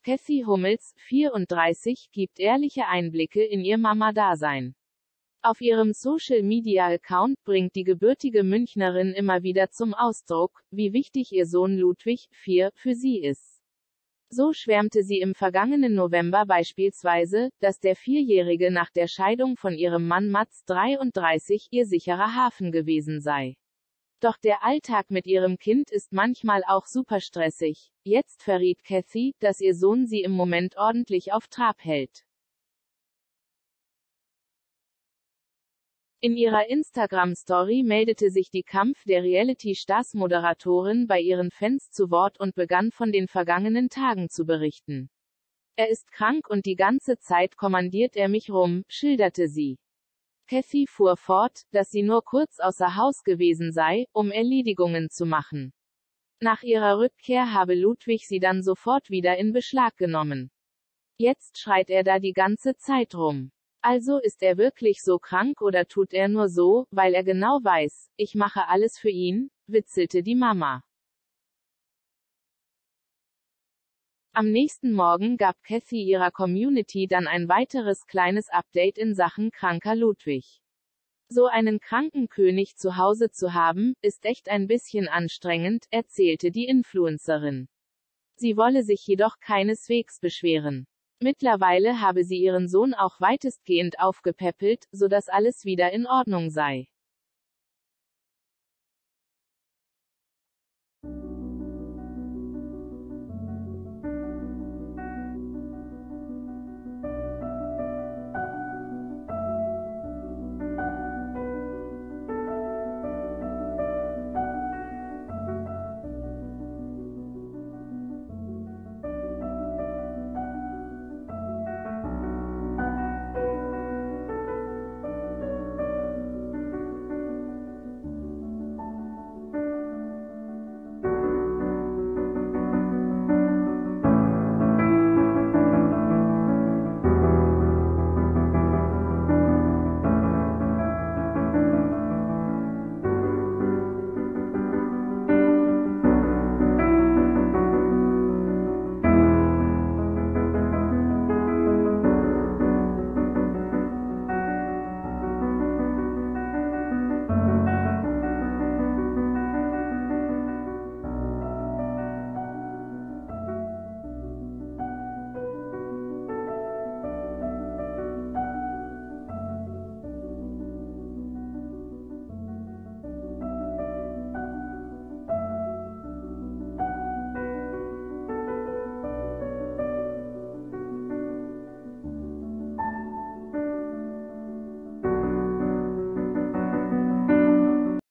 Kathy Hummels, 34, gibt ehrliche Einblicke in ihr Mama-Dasein. Auf ihrem Social-Media-Account bringt die gebürtige Münchnerin immer wieder zum Ausdruck, wie wichtig ihr Sohn Ludwig, 4, für sie ist. So schwärmte sie im vergangenen November beispielsweise, dass der Vierjährige nach der Scheidung von ihrem Mann Mats, 33, ihr sicherer Hafen gewesen sei. Doch der Alltag mit ihrem Kind ist manchmal auch super stressig. Jetzt verriet Kathy, dass ihr Sohn sie im Moment ordentlich auf Trab hält. In ihrer Instagram-Story meldete sich die Kampf der Reality-Stars-Moderatorin bei ihren Fans zu Wort und begann von den vergangenen Tagen zu berichten. Er ist krank und die ganze Zeit kommandiert er mich rum, schilderte sie. Kathy fuhr fort, dass sie nur kurz außer Haus gewesen sei, um Erledigungen zu machen. Nach ihrer Rückkehr habe Ludwig sie dann sofort wieder in Beschlag genommen. Jetzt schreit er da die ganze Zeit rum. Also ist er wirklich so krank oder tut er nur so, weil er genau weiß, ich mache alles für ihn, witzelte die Mama. Am nächsten Morgen gab Kathy ihrer Community dann ein weiteres kleines Update in Sachen kranker Ludwig. So einen kranken König zu Hause zu haben, ist echt ein bisschen anstrengend, erzählte die Influencerin. Sie wolle sich jedoch keineswegs beschweren. Mittlerweile habe sie ihren Sohn auch weitestgehend aufgepäppelt, sodass alles wieder in Ordnung sei.